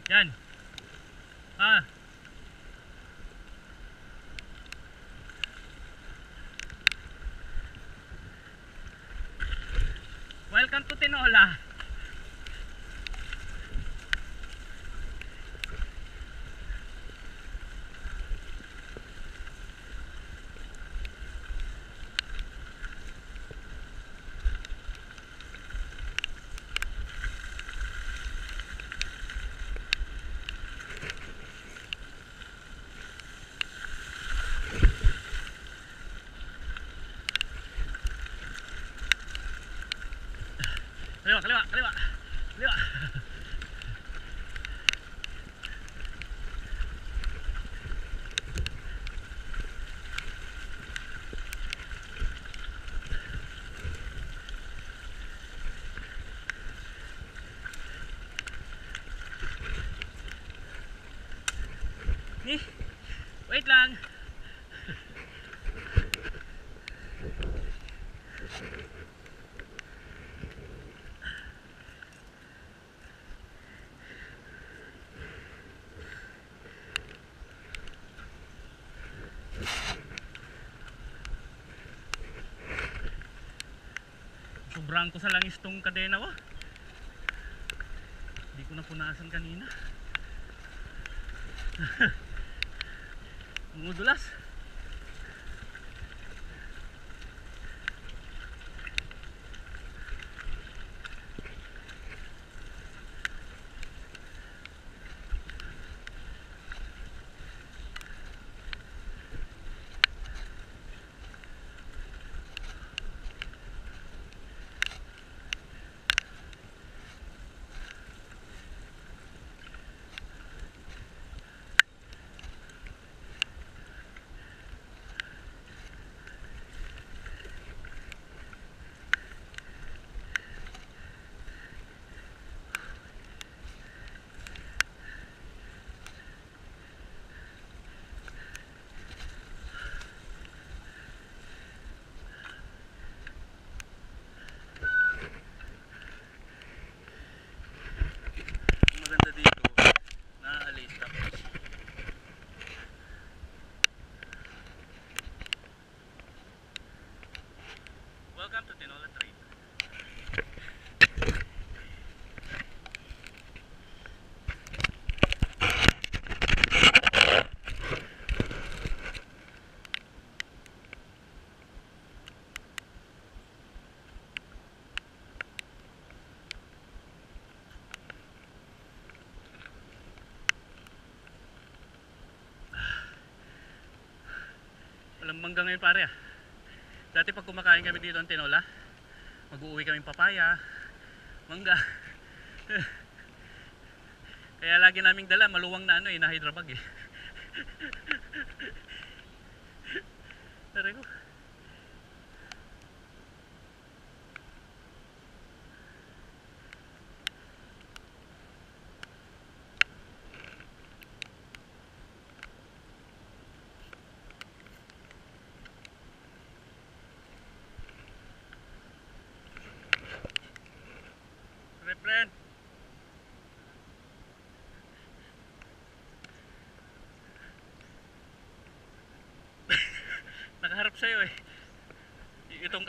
Yan. Ah. Welcome to Tinola. Kaliwa, kaliwa, kaliwa. Kaliwa. Wait lang. Sobrang ko sa langis tong kadena ko. Hindi ko napunasan kanina. Umudulas. Maganda dito, naalis tapos welcome to Tinola Trail. Walang mangga ngayon pare ah. Dati pag kumakain kami dito ng tinola, mag-uuwi kami papaya, mangga. Kaya lagi naming dala maluwang na ano eh, na hydrabag eh. Tara ko. Friend. Nakaharap sa'yo eh. Itong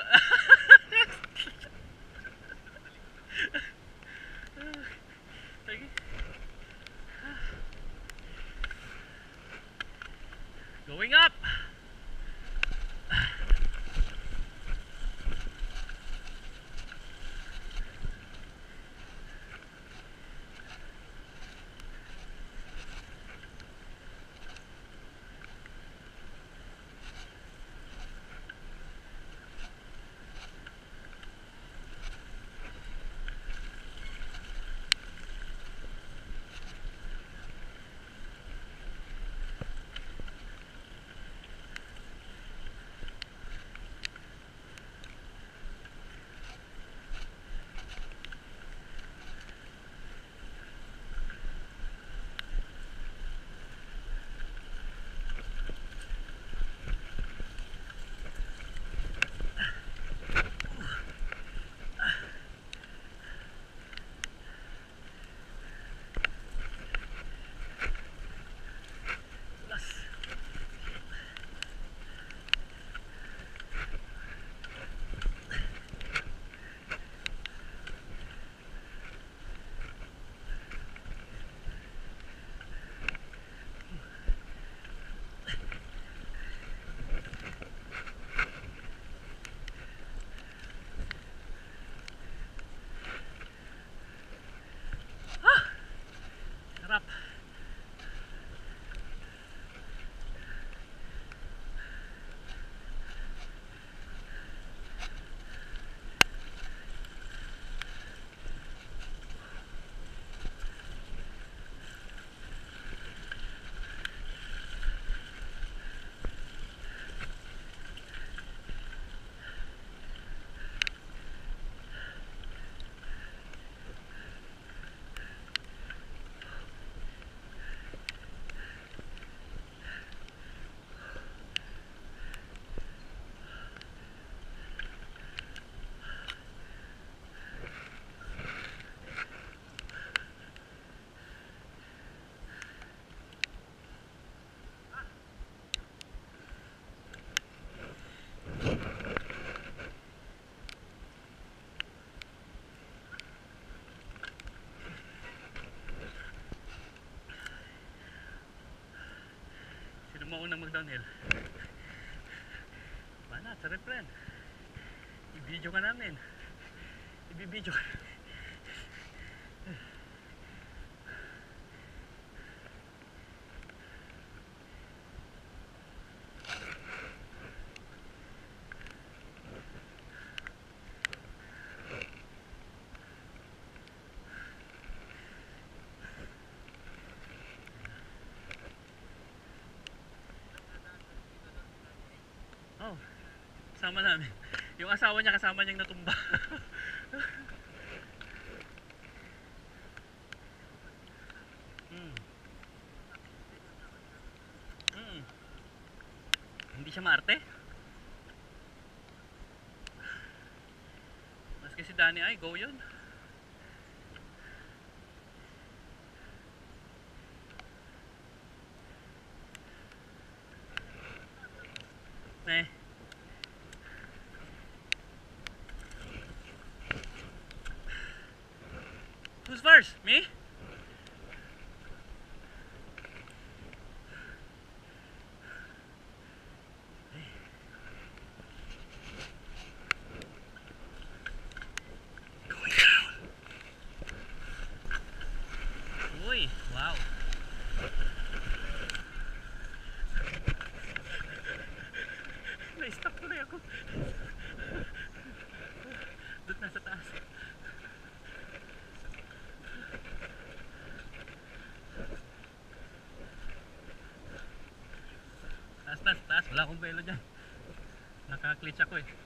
going up. mag downhill. Banat sa refren. I-video ka namin. I-video ka. Oh, kasama namin. Yung asawa niya kasama niyang natumba. mm. Mm. Hindi siya maarte. Maski si Danny ay go yun. Ne. Who's first? Me? Going down. Uy, wow. Na-stop tuloy ako. Doon na sa taas. Taas, taas, taas. Wala akong pelo dyan. Naka-glitch ako eh.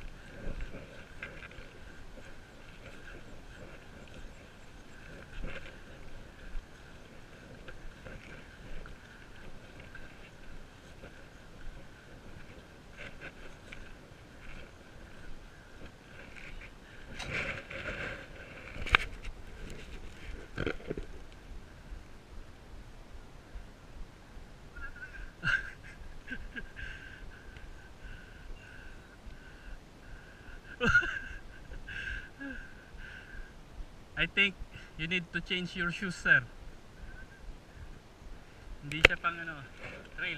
I think you need to change your shoes, sir. Hindi siya pang ano, trail.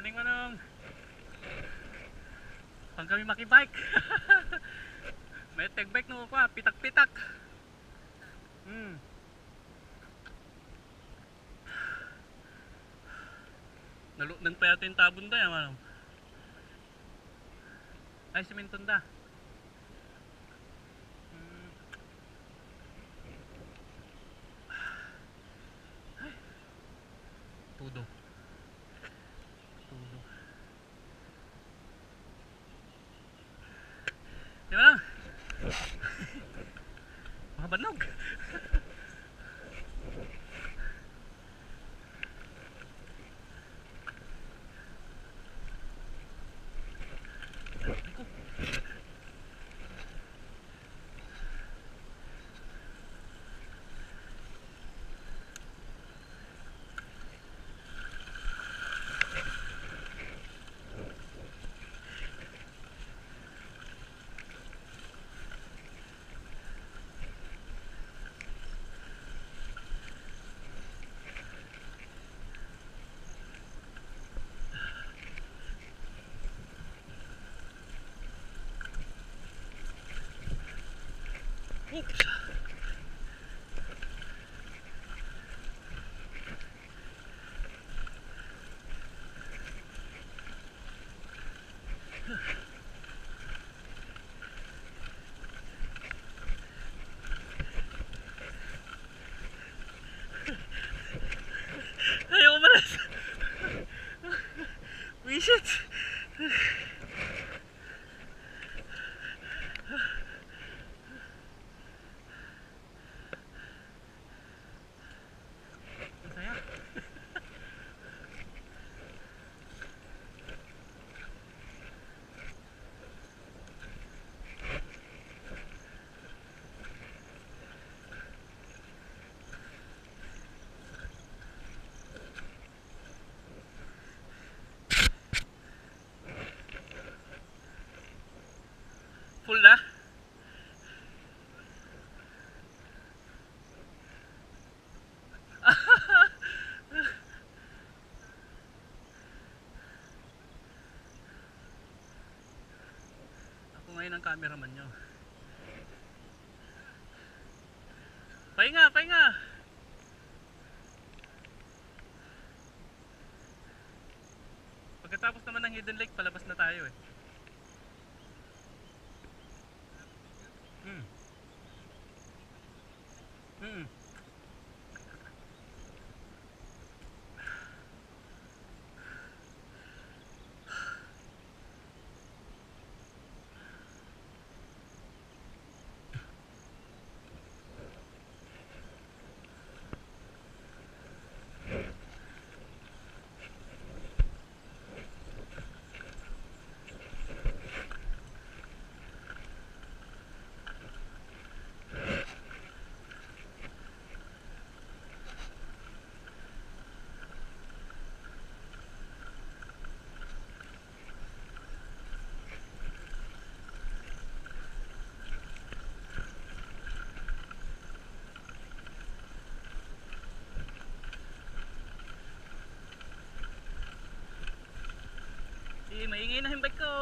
Morning Manong. Pag kami makibike. May tag bike no ko, pitak-pitak. Naluknan pa yata yung tabon da, Manong. Ay, simentong da. Tudo. Tudo. Di ba lang? Mahabanog. Oops. Ayaw umalas. Wisit. Masaya. Full na? Ako ngayon ang cameraman nyo. Pahinga, pahinga! Pagkatapos naman ng Hidden Lake, palabas na tayo eh. Maingay na yung bike ko.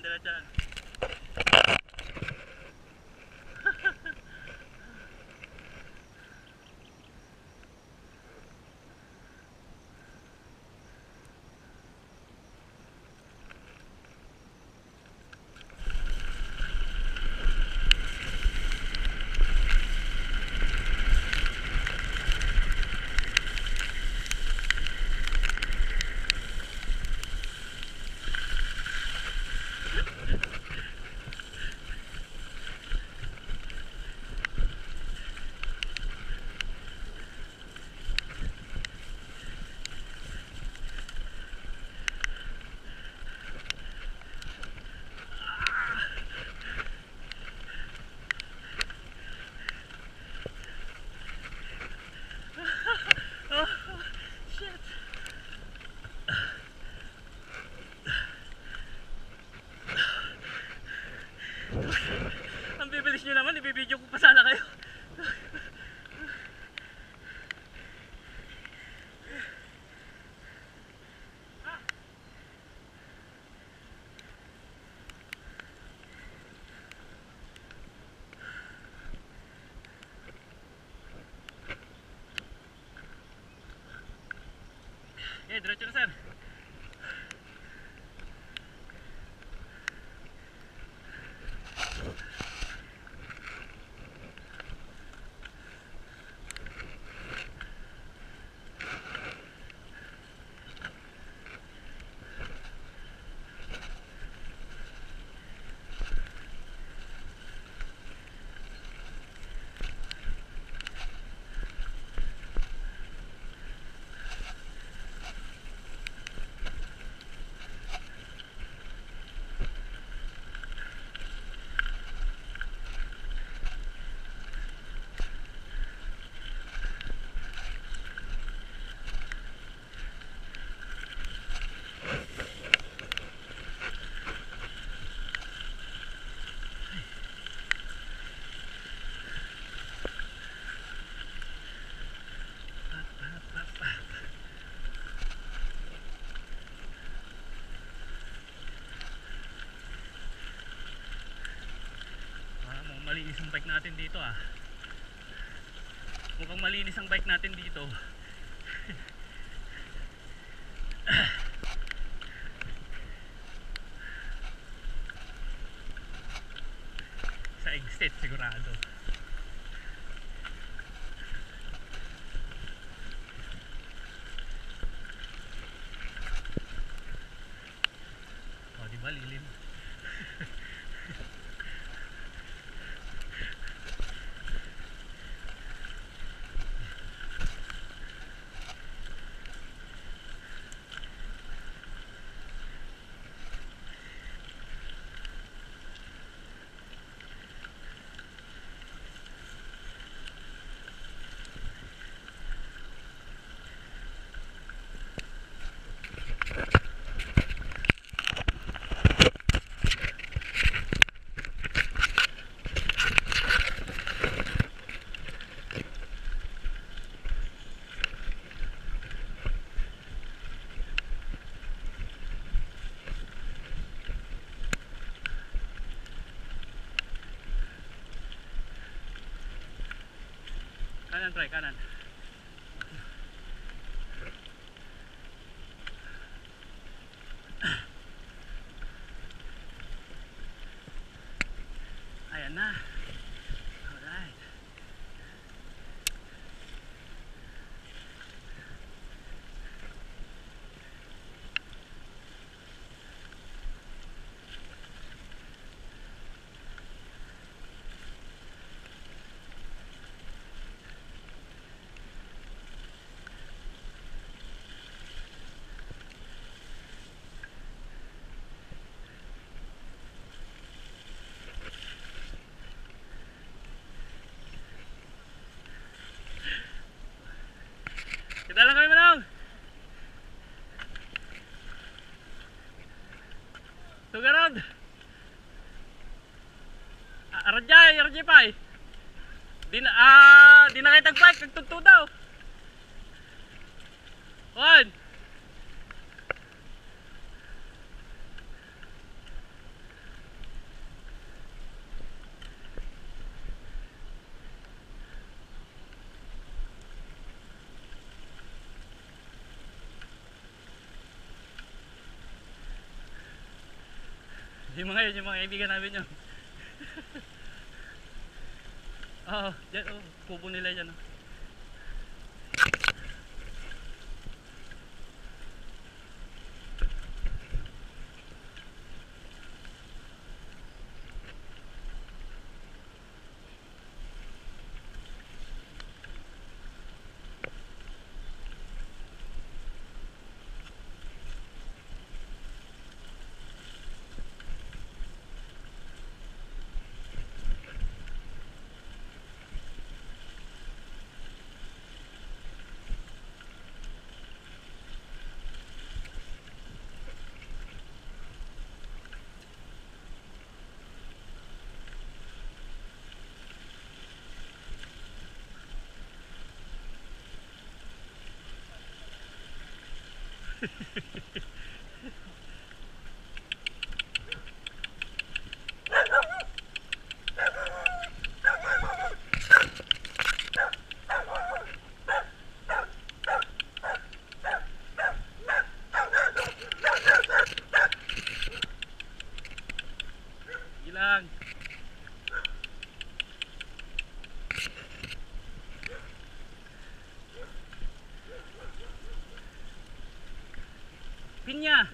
diretso lang. Ang bibilis nyo naman, ibibidyo ko pa sana kayo. Okay, diretso na sir. Malinis ang bike natin dito ah. Mukhang malinis ang bike natin dito. Sa exit sigurado. O diba lilim? Kanan pre, kanan. Ayan na. Alright. Kita lang kami manong. Tugarod. Arajay, arajay pa eh. Di na kayo tag-bike, nagtunto daw. One. Yung mga yun, yung mga kaibigan namin yun. Oo, dyan, oh, kubo nila dyan. Oh. Ilang. Pinya.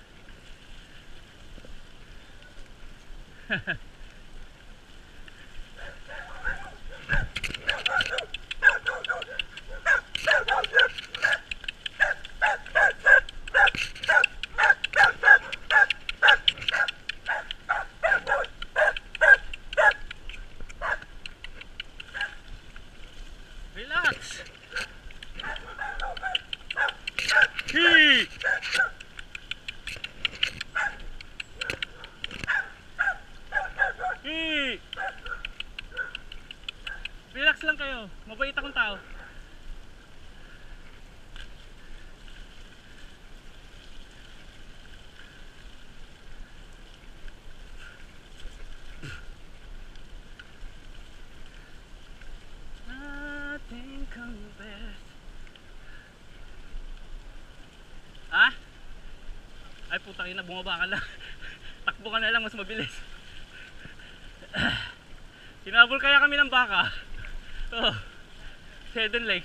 Relax. Hey. Hey. Relax lang kayo. Mabait akong tao. Nothing compares. Ha? Ay putang ina, bumaba ka lang. Takbo ka na lang, mas mabilis. Sinabol kaya kami ng baka. Oh, Shedon Lake.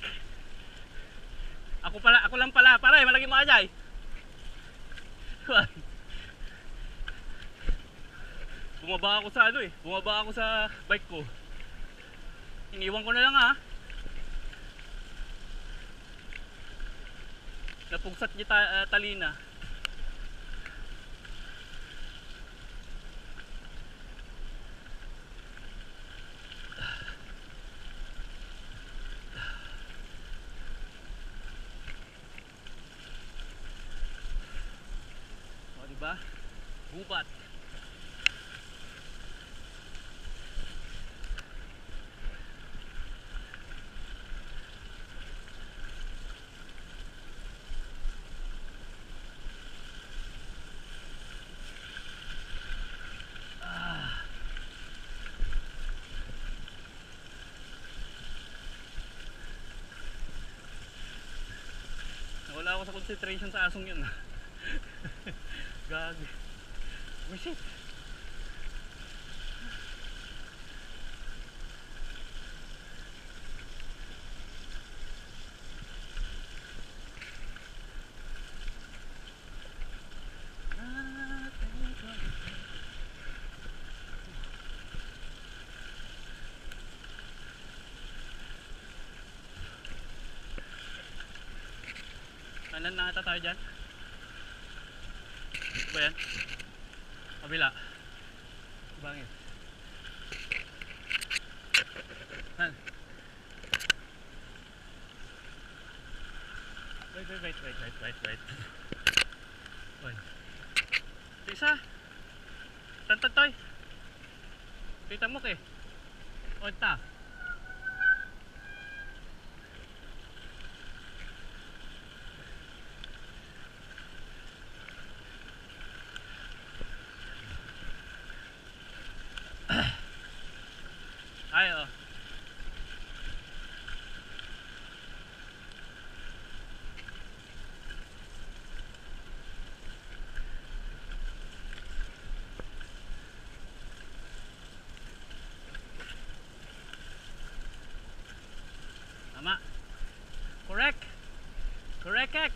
Ako lang pala. Pare, malagi mo ajay. Bumaba ako sa bumaba ako sa bike ko. Iniwan ko na lang ha. Napugsat niya talina. O diba? Gubat. Wala ako sa concentration sa asong yun. Gag. Oh shit. Kanan na ata tayo dyan. Ito ba yan? Kabila. Bangin. Han. Wait. Oy. Ito isa. Tantad toy. Kita mo ke. O ta. Ay, oh. Rekek!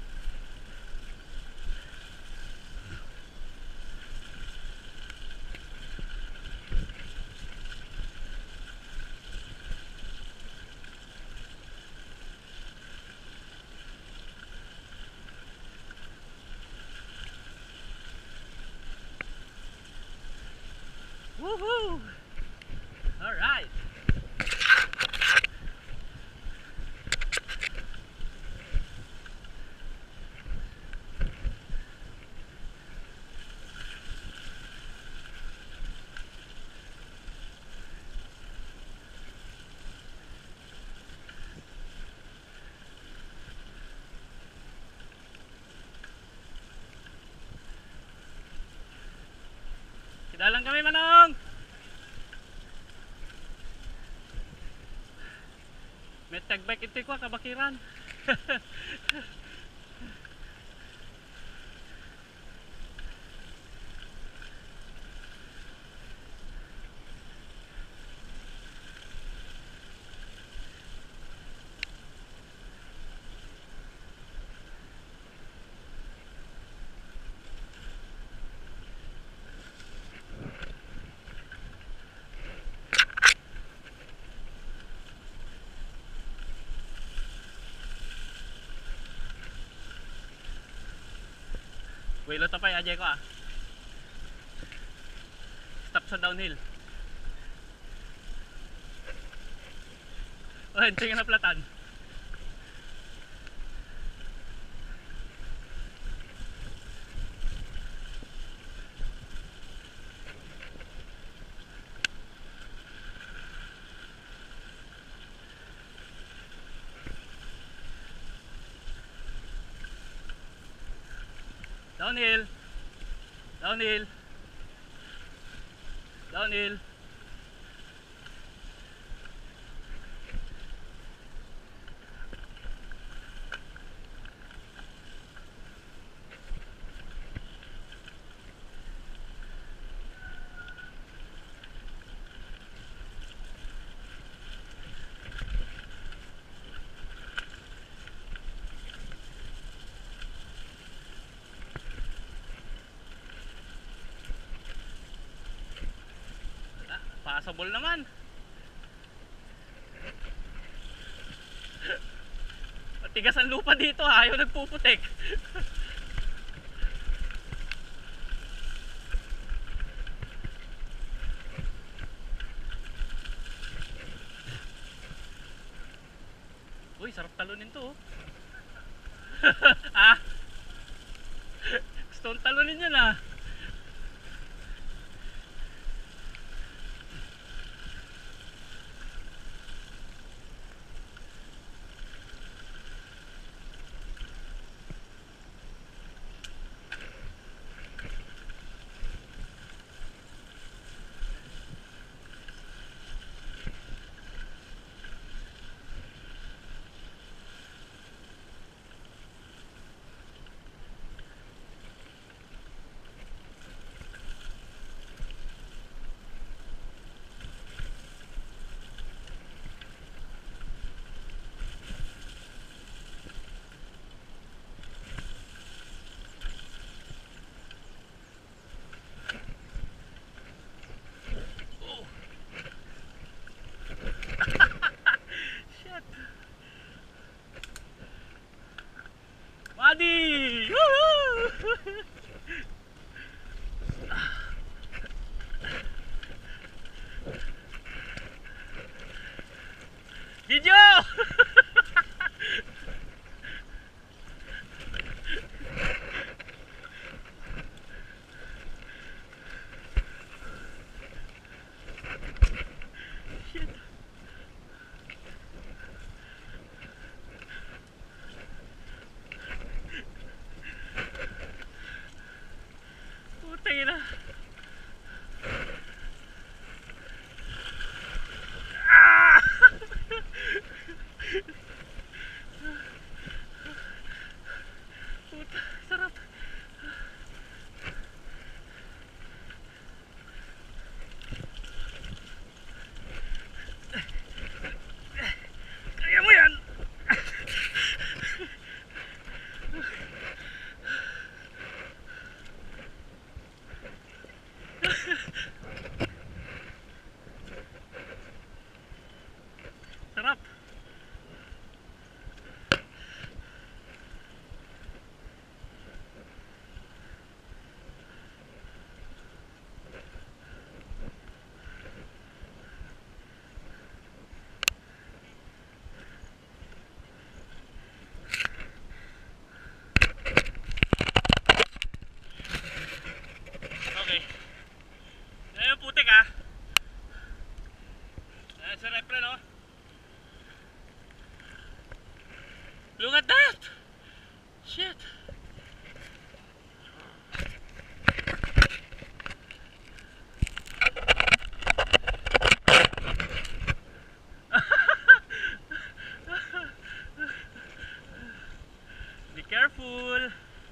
Woohoo! Alright! Dalang kami, Manong! May tagbike ito ko, kabakiran. Wait, lo tapay, ajay ko ah. Stop sa downhill. Oh, tingin na platan. Downhill. Downhill. Downhill. Passable naman. Matigas ang lupa dito ha, ayaw nagpuputik. Uy, sarap talunin to oh. Ah, gusto kong talunin yun ah. Buddy! Woohoo! Video! Shit. Putang ina. Ah! Puta, sarap. Kaya mo yan. Careful.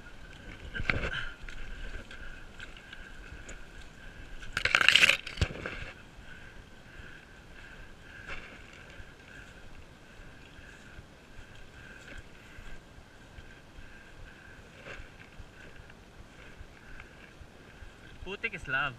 Putik is love.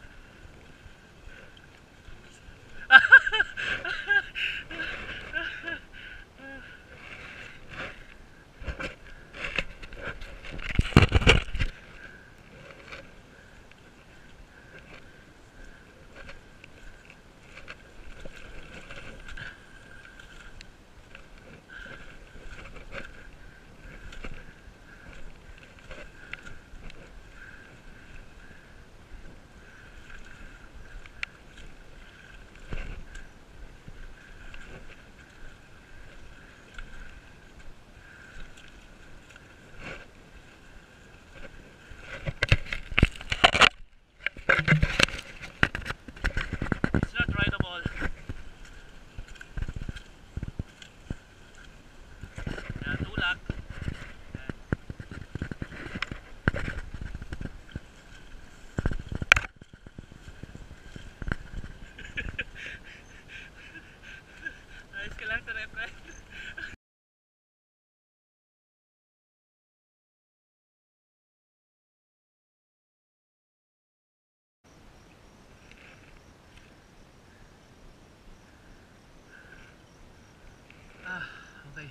It's not rideable. Kaya tulak. Ayos ka lang sa repre. Okay.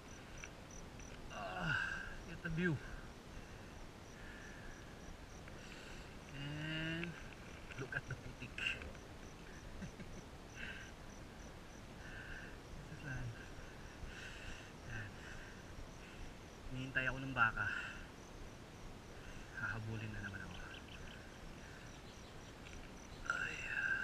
Get the view. And look at the putik. This is land. Yan. Hinihintay ako ng baka. Hahabulin na naman ako. Ay.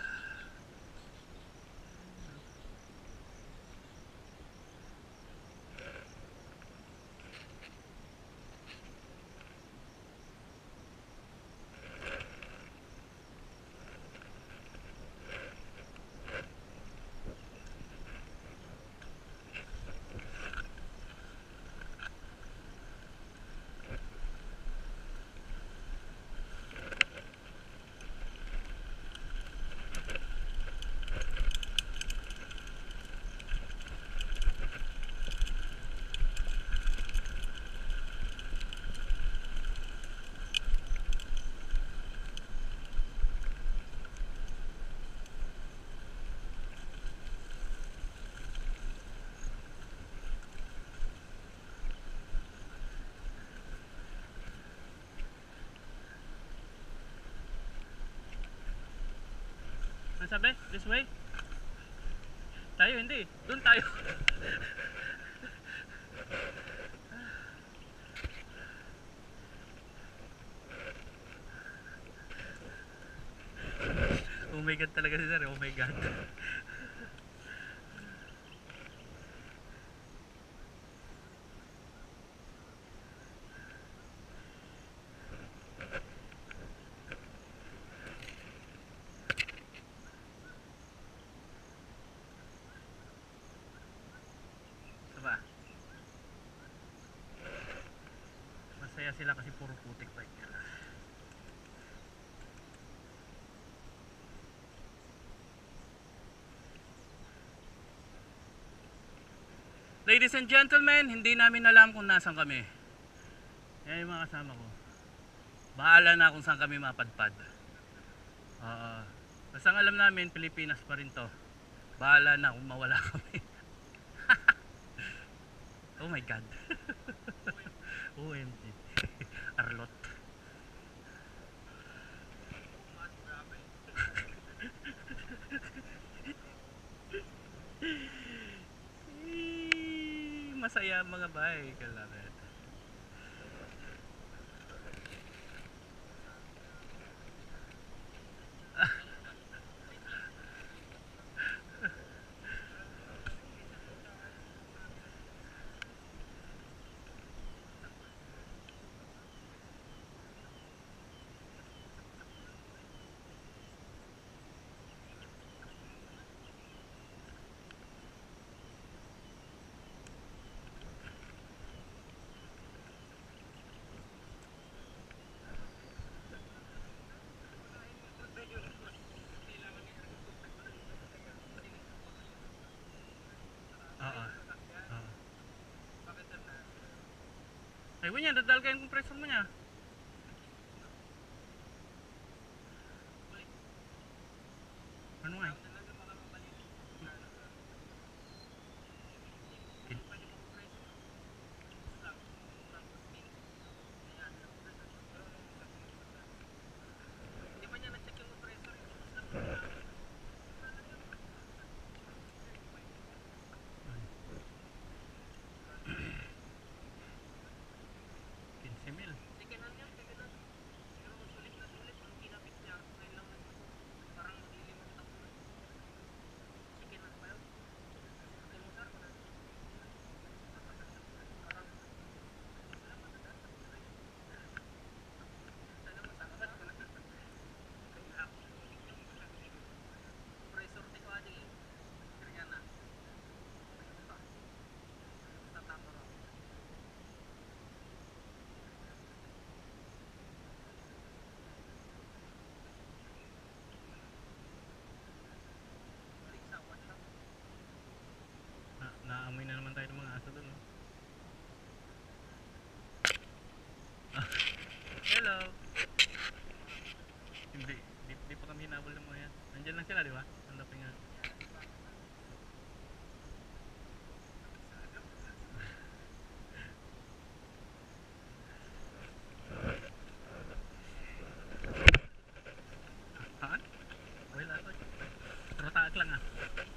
Ano sabi? This way? Tayo hindi. Doon tayo. Oh my god talaga si Sir. Oh my god. Diba? Masaya sila kasi puro putik pa yun. Ladies and gentlemen, hindi namin alam kung nasan kami. Yan yung mga kasama ko. Bahala na kung saan kami mapadpad. Basta ang alam namin, Pilipinas pa rin to. Bahala na kung mawala kami. Oh my god. OMG. Arlot. Masaya mga bahay. Kailangan. Ay, niya, dadal ka yung compressor mo niya. Ano nga eh? $15,000. Naamoy na naman tayo ng mga aso doon. No? Hello. Hindi pa kami hinabol ng mga yan. Nandyan lang sila, di ba? Hanapin nga. Haan? Wala to. Pero taak lang ah.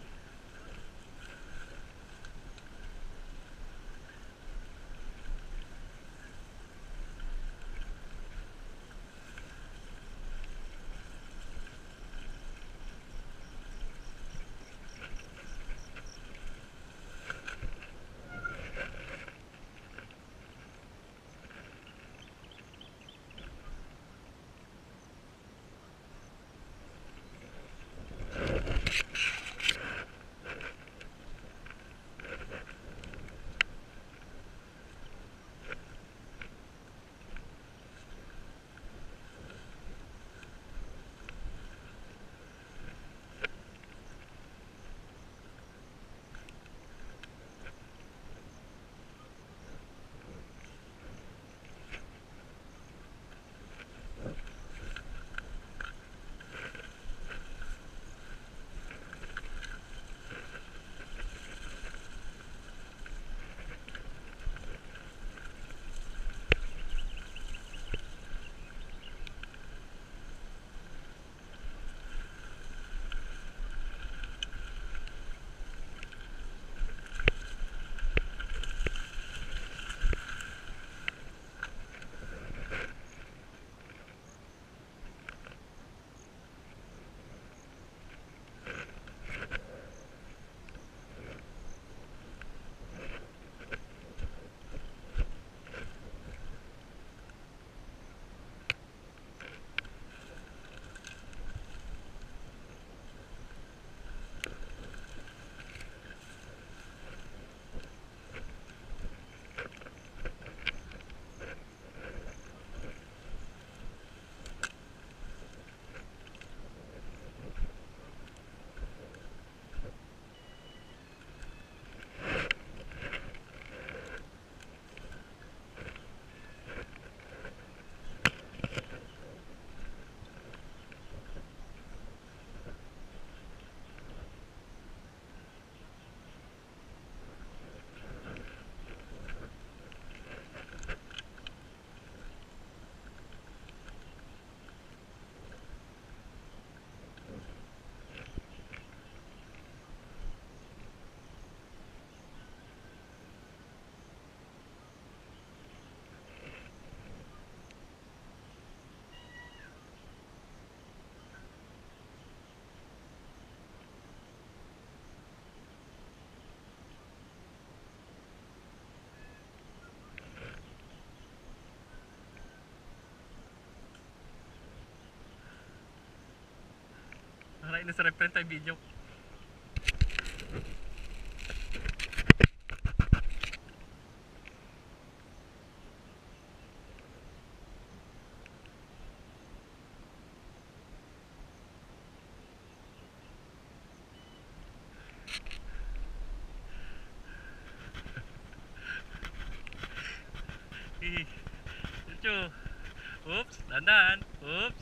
Aray na sa reference tayo video. Hehe. diretso. Oops, dandan. Oops.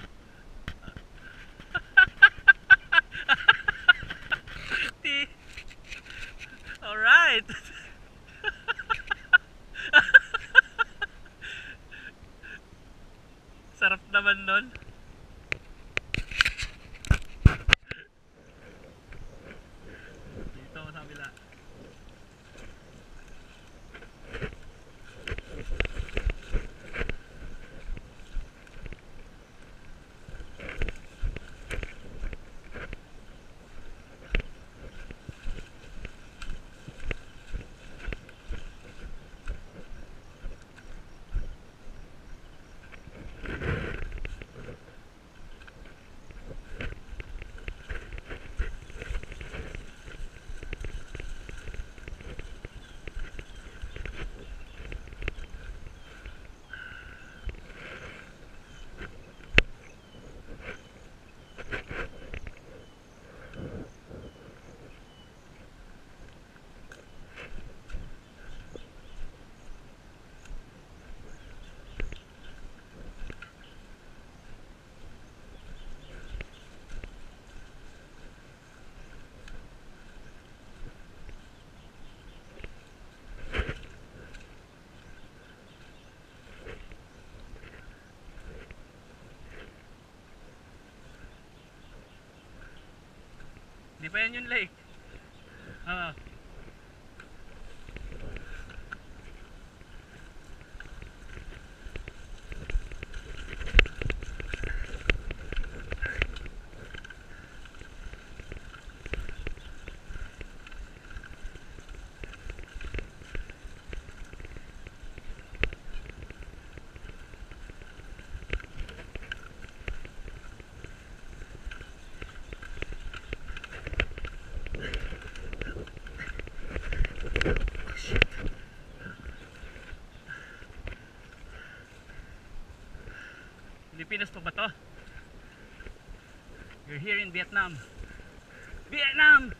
Ti. Alright. Sarap naman nun. Dito ako sa kabila. Di pa yan yung lake. Ah. Pilipinas pa ba to? You're here in Vietnam. Vietnam!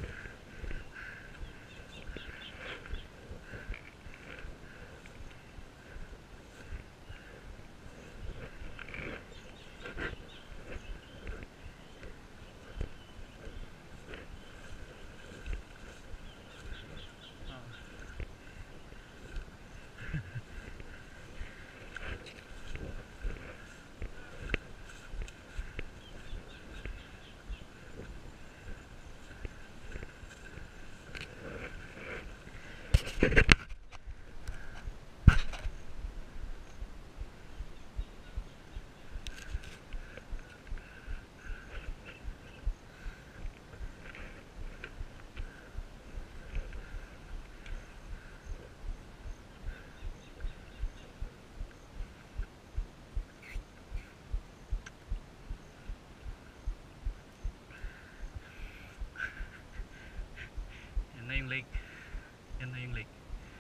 Yan na yung lake. Yan na yung lake.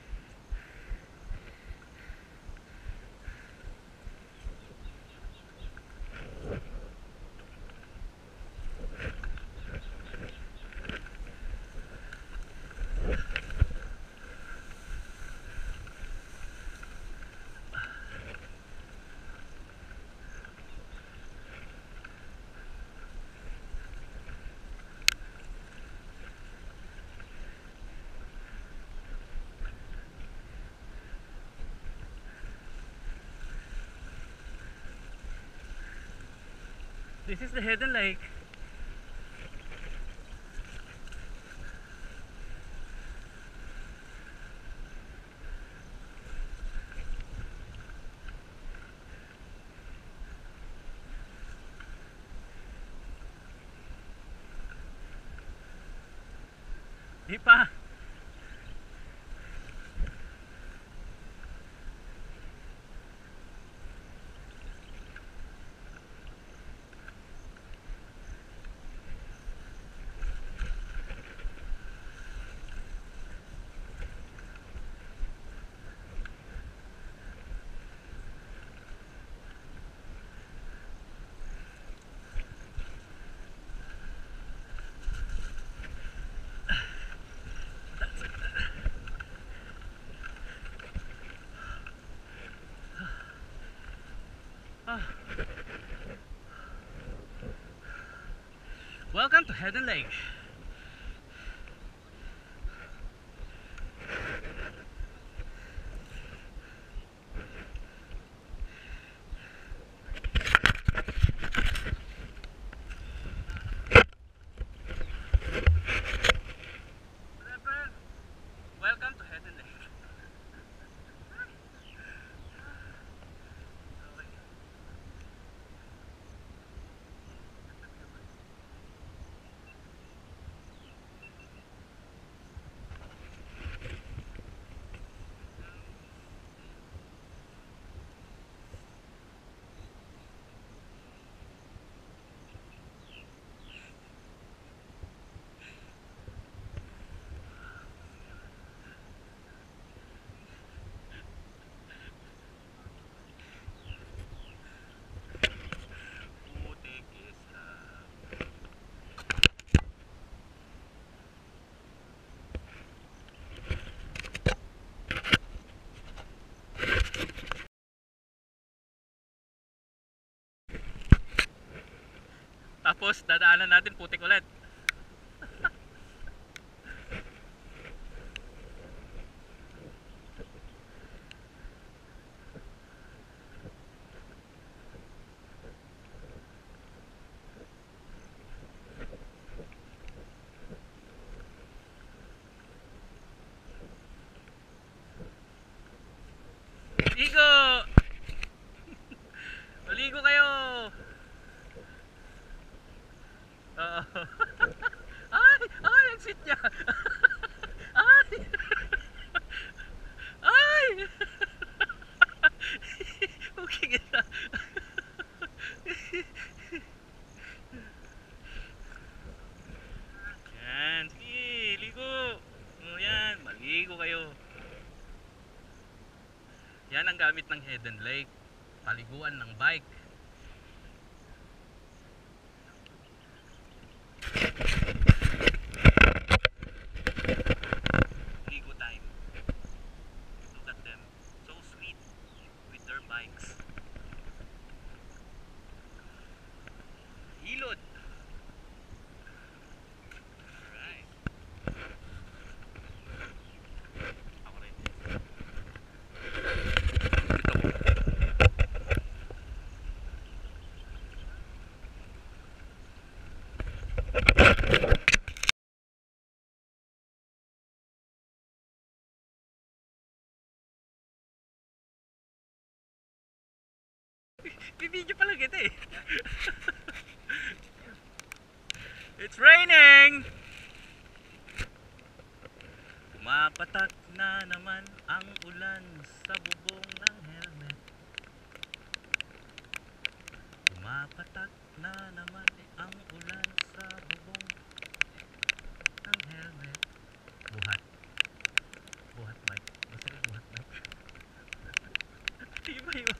This is the hidden lake. Di pa. Ah. Welcome to Hidden Lake. Welcome to Hidden Lake. Tapos dadaanan natin putik ulit. Ligo! Maligo kayo! Oo. Ay! Ay! Ang sweet niya! Ay! Ay! Okay kita. Yan. Sige, ligo. O yan, maligo kayo. Yan ang gamit ng Hidden Lake. Paliguan ng bike. Ligo time. Look at them. So sweet with their bikes. Ilod. Alright. Ako rin. Bibidyo pala kita eh. It's raining! Pumapatak na naman ang ulan sa bubong ng helmet. Pumapatak na naman ang ulan sa bubong ng helmet. Buhat. Buhat bike. Basta yung buhat bike. Iba yun.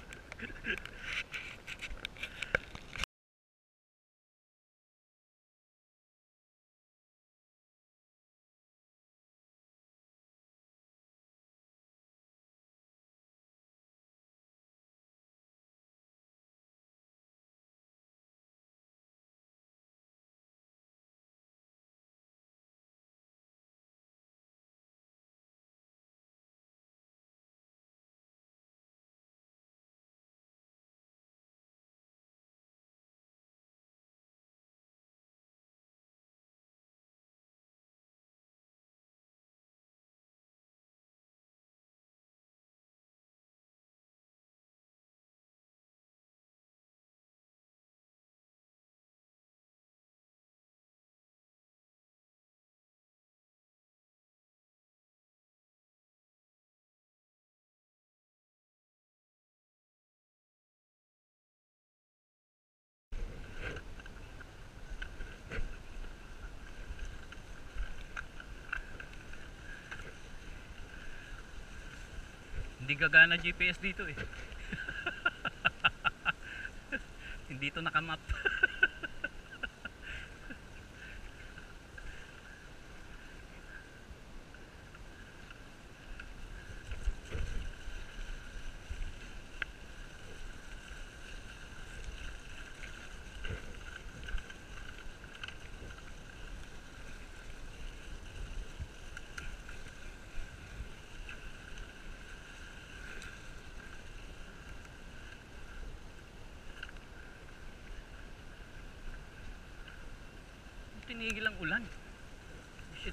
Hindi gagana GPS dito eh. Hindi to nakamap. tinigil ang ulan. Shit.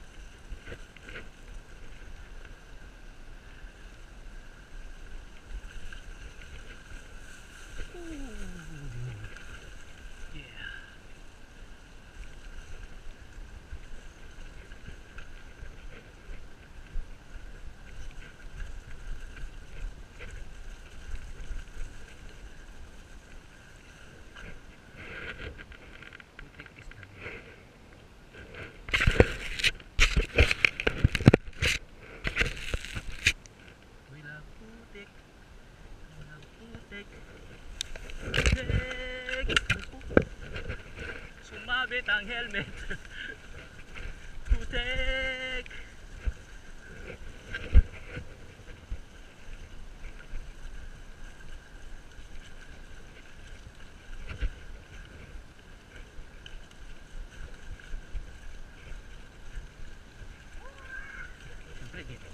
Yeah. Putik isda. We love putik. We love putik. Putik. Sumabit ang helmet. Putik. Siyempre, dito.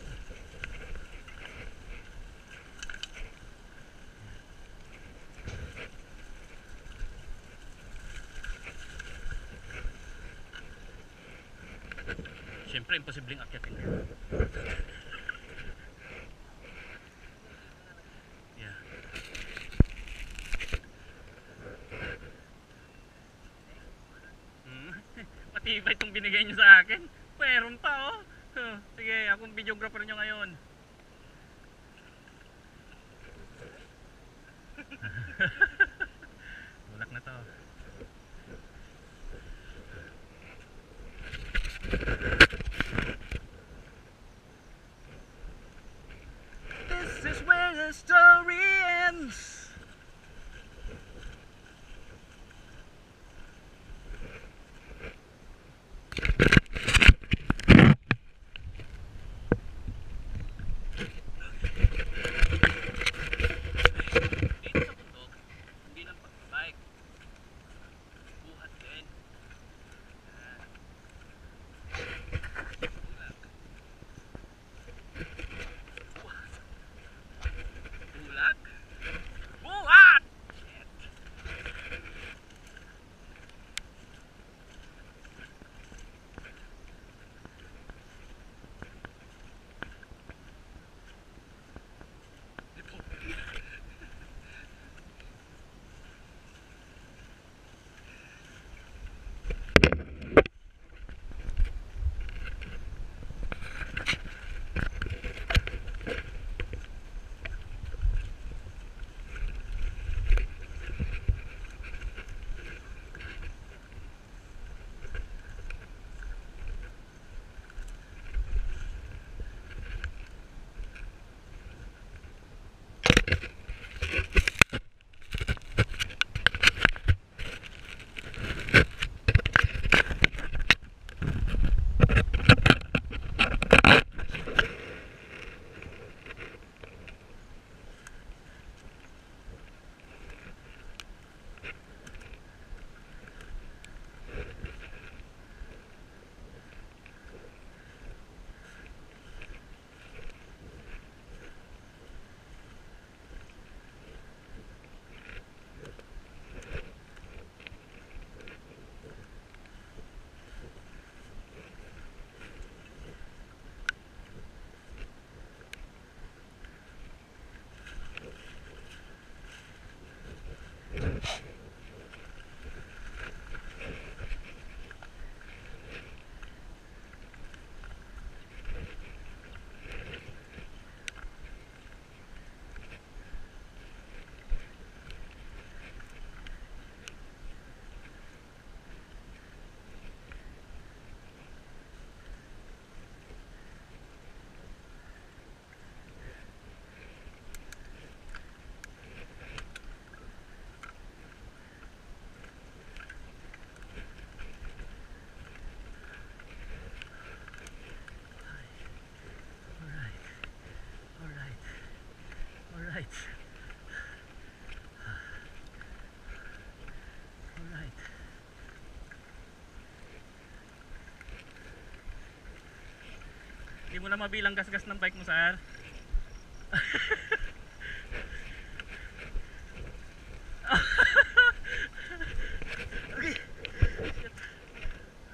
Siyempre, imposibleng akyatin. Yeah. Matibay itong binigay nyo sa akin. Meron pa oh. Sige, akong videographer nyo ngayon. Tulak na to. This is where the story ends. Dito sa bundok, hindi lang pagbabike. Buhat din. Tulak. Buhat! Shit. Alright. Alright. Hindi mo na mabilang gas-gas ng bike mo, sir. Okay. Shit.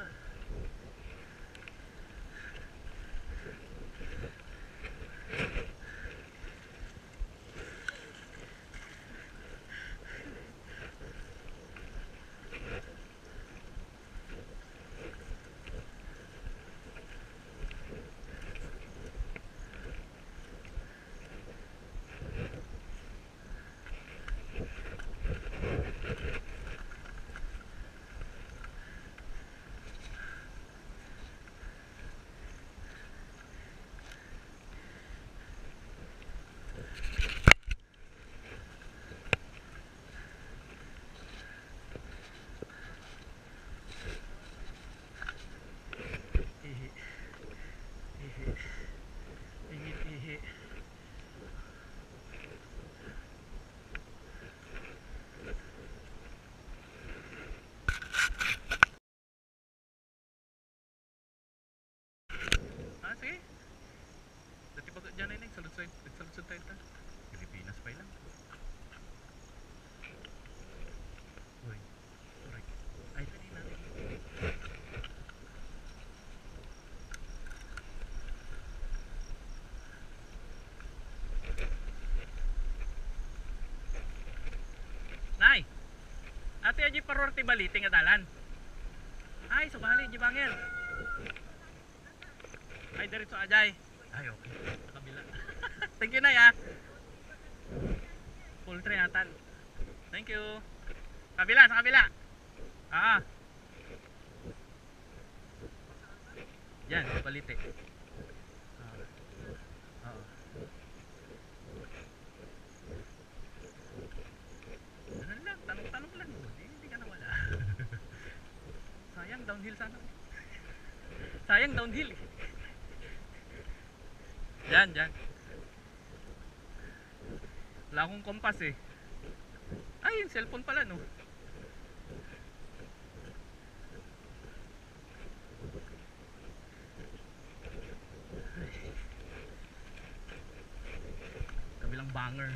Ate aji parorti baliti nga dalan. Ay, subali, Jibangir. Ay, diretso ajay. Ay, okay. Kabila. Thank you na ya. Full tray atan. Thank you. Kabila, sa kabila. Ah. Yan, baliti. Oo. Ganun lang, tanong-tanong lang. Hindi ka na wala. Sayang, downhill sana. Sayang, downhill. Yan, yan. Wala akong kompas eh. Ay, yung cellphone pala no. Kabilang banger.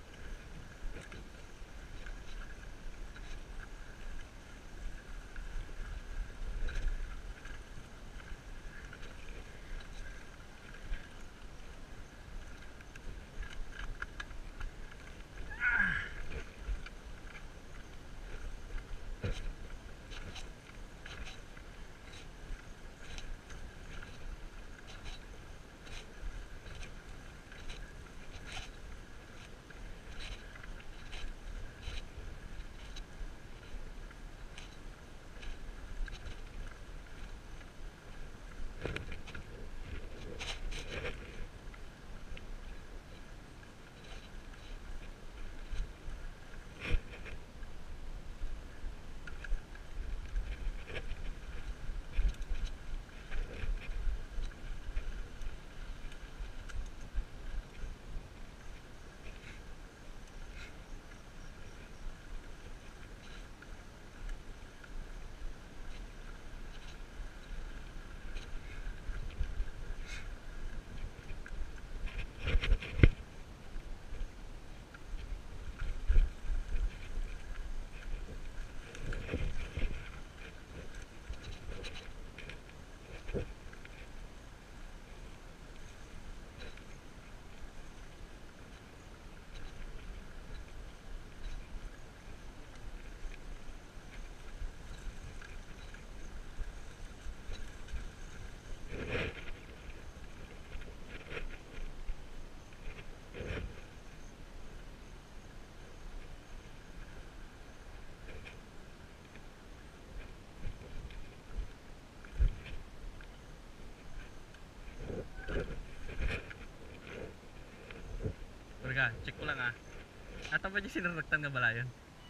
Berga, check ko lang ah. Ato ba dyan sinaragtan nga balayan?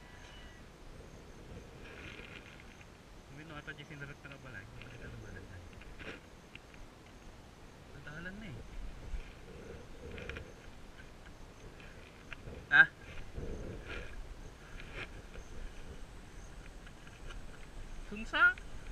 Hindi no, ato dyan sinaragtan nga balayan. Makita ng balayan. Nadahalan na eh. Ha? Sunsa?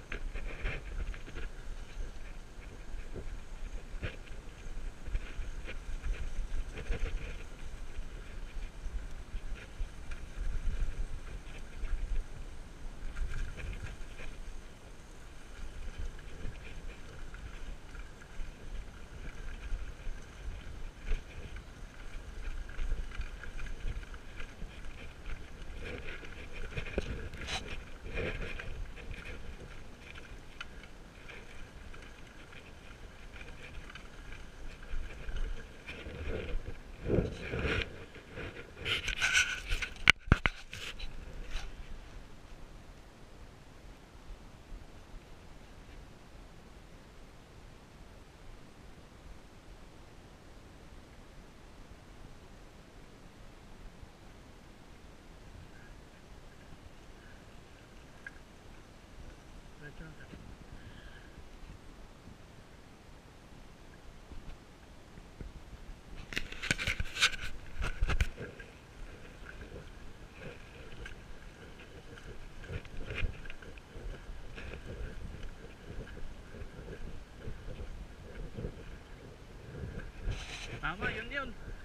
Tama, yun yun.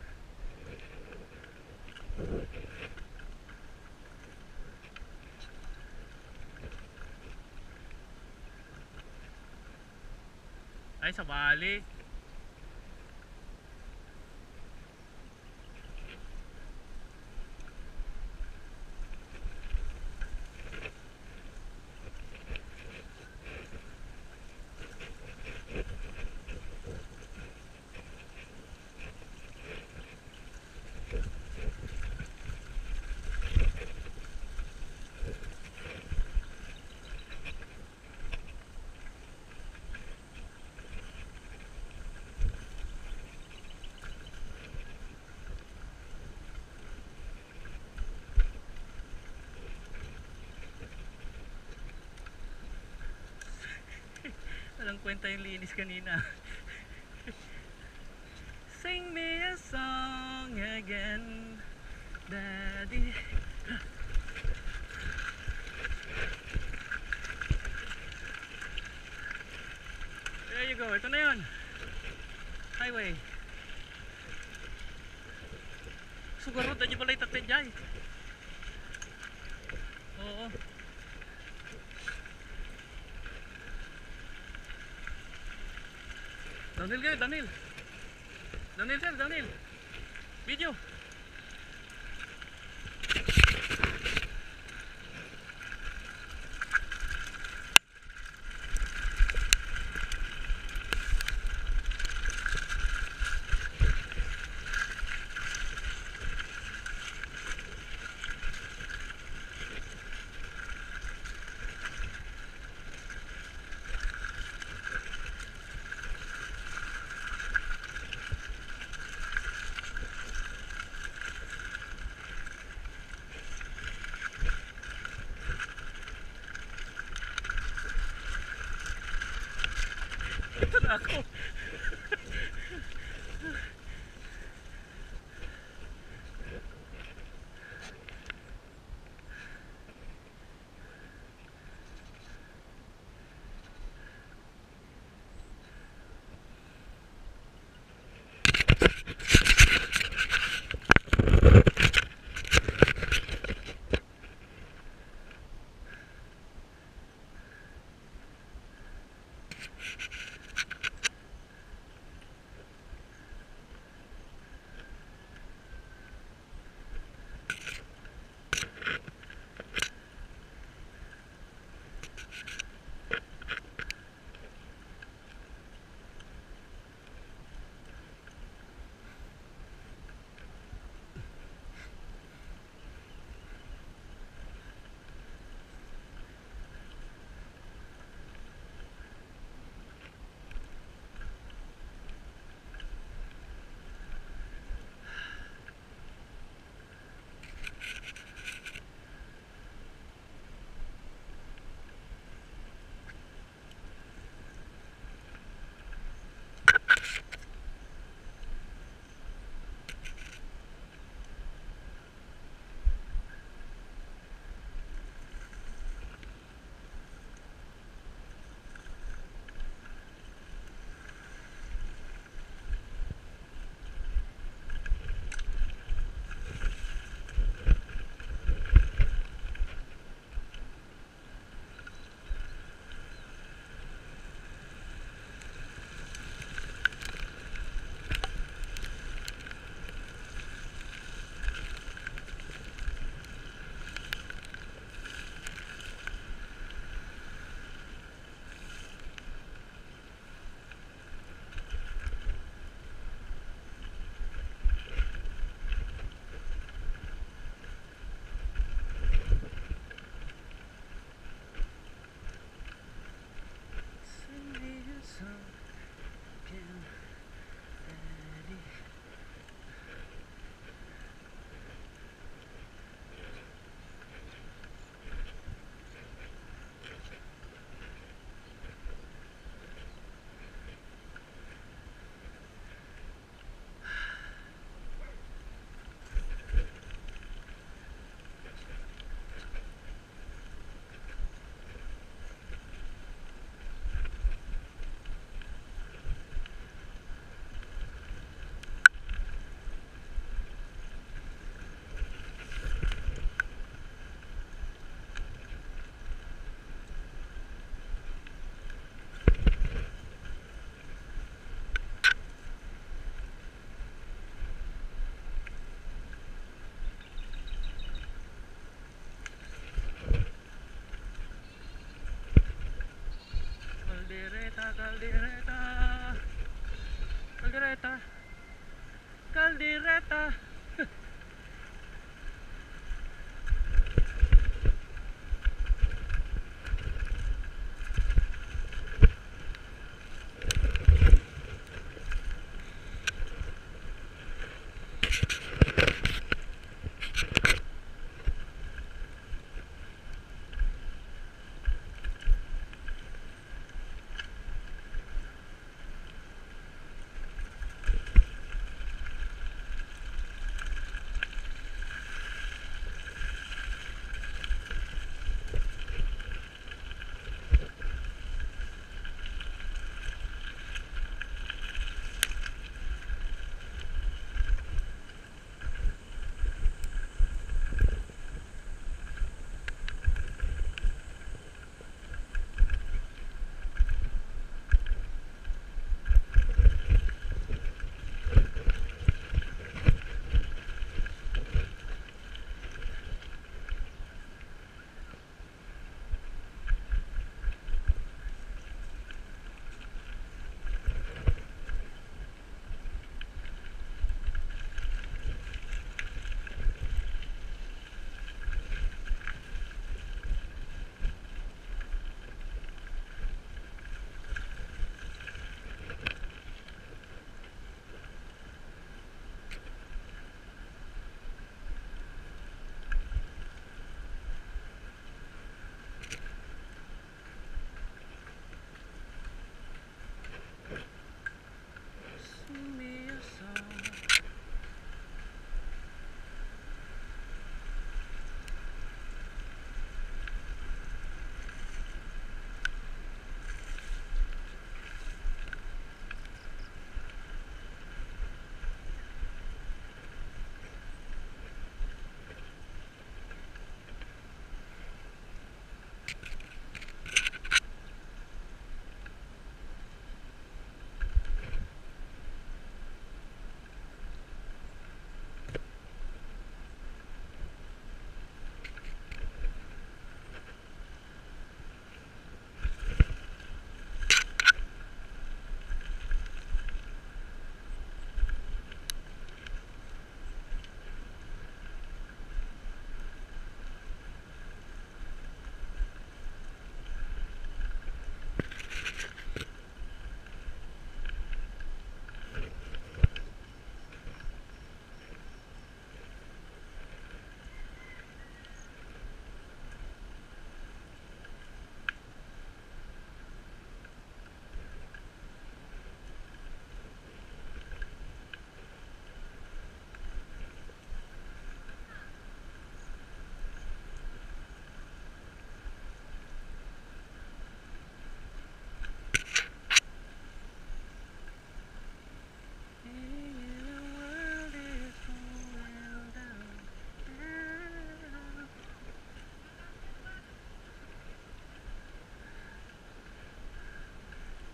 Ay, sa Bali. Walang kwenta yung linis kanina. Sing me a song again, Daddy. There you go, ito na yun. Highway. Sugarod, aja balay tatay jay. Oo. Daniel kayo, Daniel. Daniel sir, Daniel. Video. Ito na ako.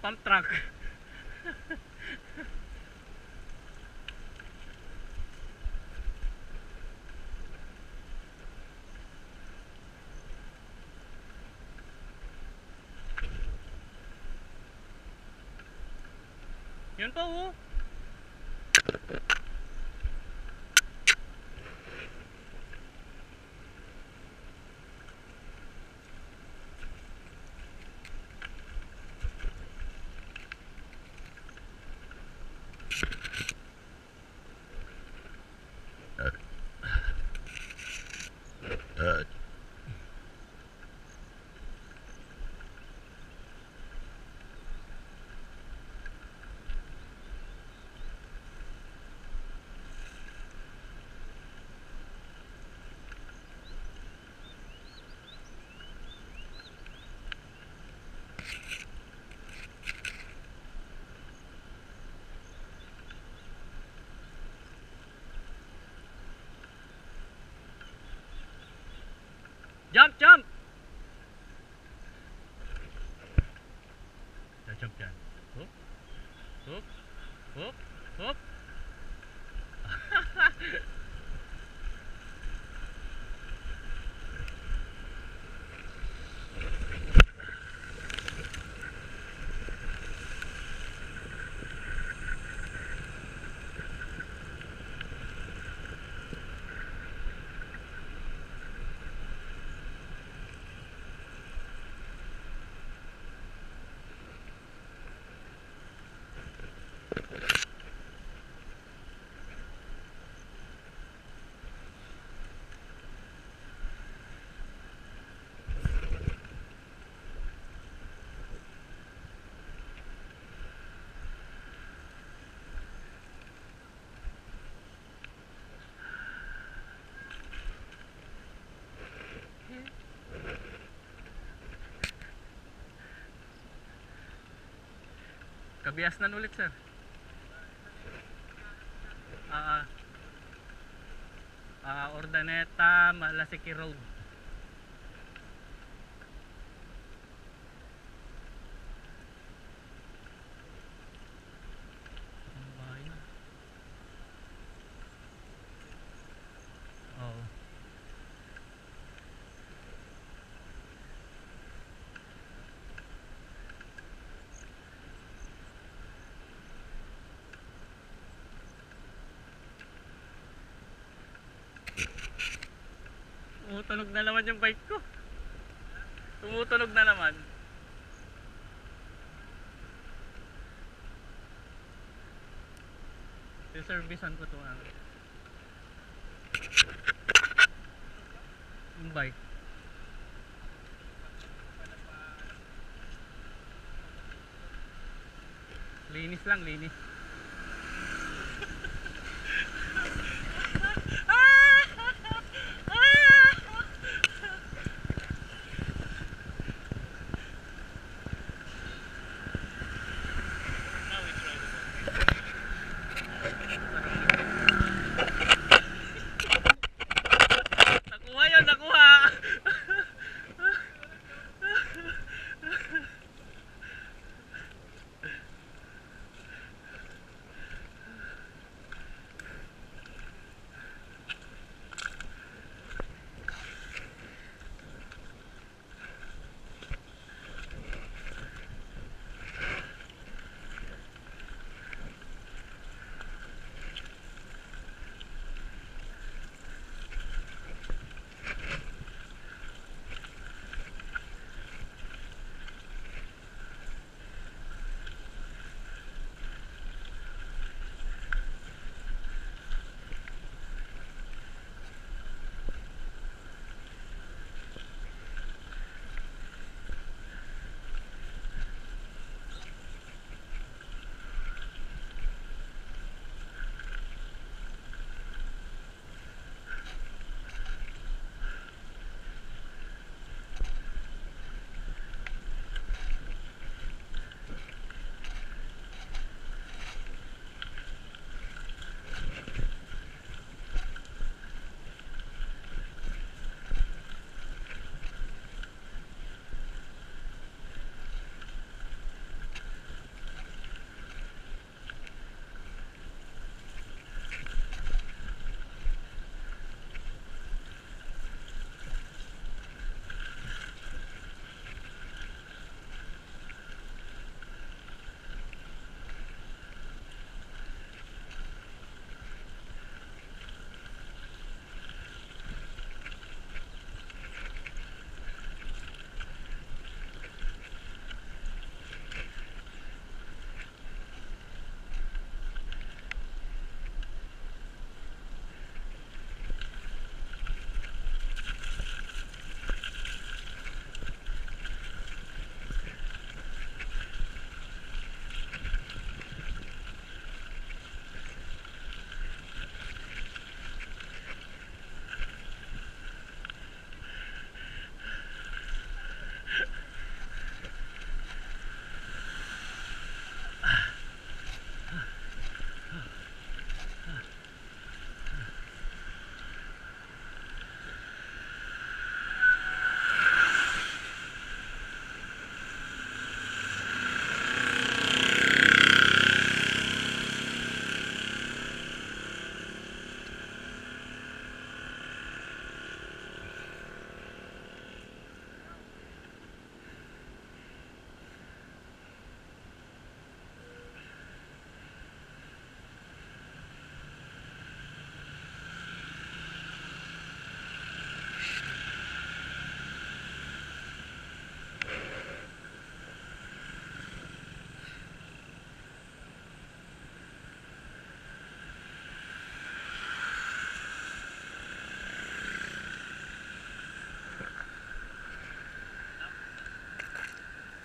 pump truck. Yun pa oh. Jump, jump! Jump yan. Hop, hop, hop, hop. Kabiasnan ulit sir. Ordaneta, Malasiki Road. Oo. Tumutunog na naman yung bike ko. Tumutunog na naman. Siservisan ko itong ano. Yung bike. Linis lang, linis. Nakuha yun, nakuha.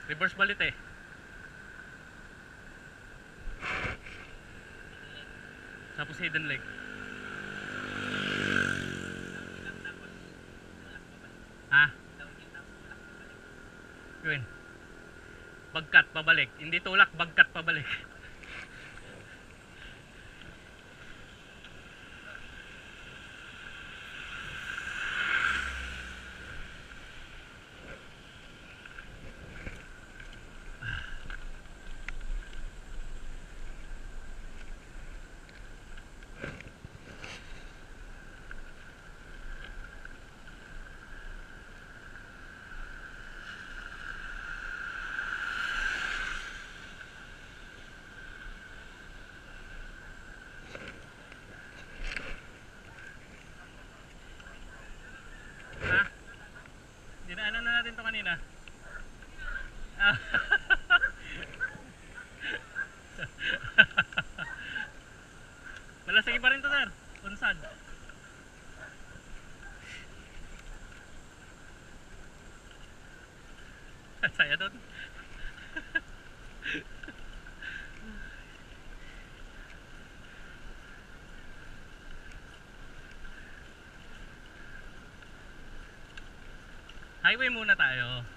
Reverse balit eh. Tapos hidden lake. Ha? Yun. Bagkat pabalik. Hindi tulak, bagkat pabalik. Ha? Dinaanan na natin to kanina. Ah. Malasigi pa rin to, sir. Unsad. Saya doon. Highway muna tayo.